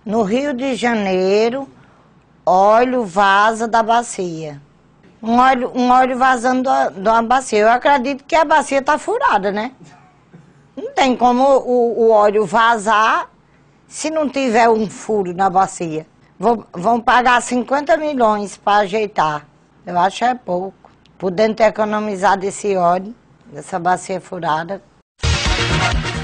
No Rio de Janeiro, óleo vaza da bacia. Um óleo vazando de uma bacia. Eu acredito que a bacia está furada, né? Não tem como o óleo vazar se não tiver um furo na bacia. Vão pagar 50 milhões para ajeitar. Eu acho que é pouco. Podendo ter economizado esse óleo, essa bacia furada.